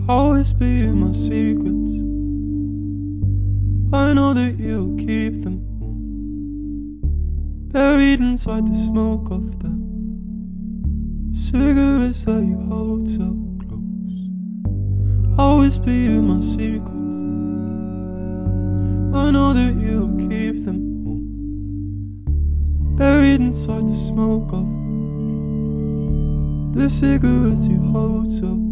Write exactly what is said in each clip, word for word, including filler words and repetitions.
always be in my secrets. I know that you'll keep them buried inside the smoke of the cigarettes that you hold so close. Always be in my secrets. I know that you'll keep them buried inside the smoke of the cigarettes you hold so close.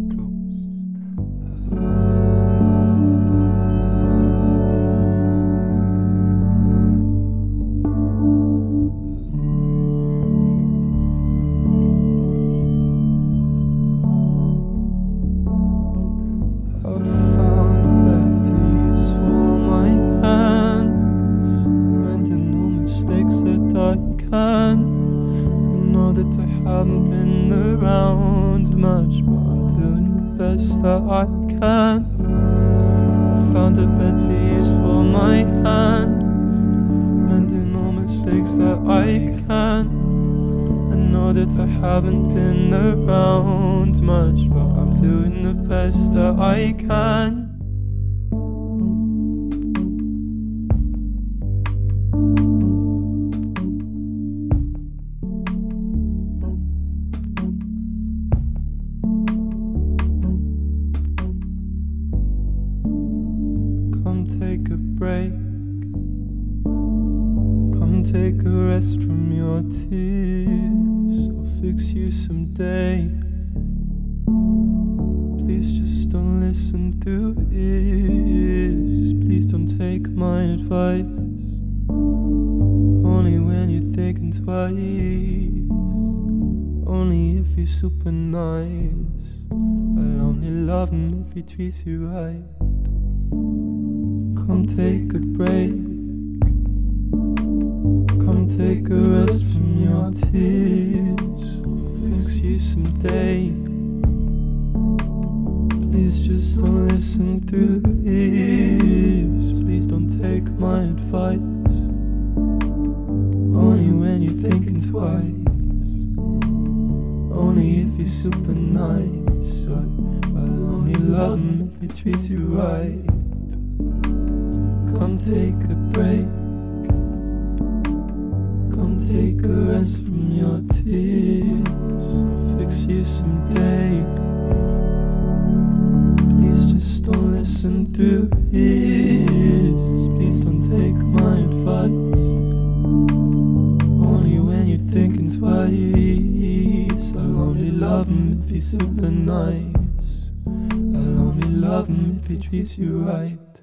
I can. I know that I haven't been around much, but I'm doing the best that I can. I found a better use for my hands, mending all mistakes that I can. I know that I haven't been around much, but I'm doing the best that I can. Come take a break. Come take a rest from your tears. I'll fix you someday. Please just don't listen through ears. Please don't take my advice. Only when you're thinking twice. Only if you're super nice. I'll only love him if he treats you right. Come take a break. Come take a rest from your tears. I'll fix you someday. Please just don't listen through ears. Please don't take my advice. Only when you're thinking twice. Only if you're super nice. I'll only love him if he treats you right. Come take a break. Come take a rest from your tears. I'll fix you someday. Please just don't listen through ears. Please don't take my advice. Only when you're thinking twice. I'll only love him if he's super nice. I'll only love him if he treats you right.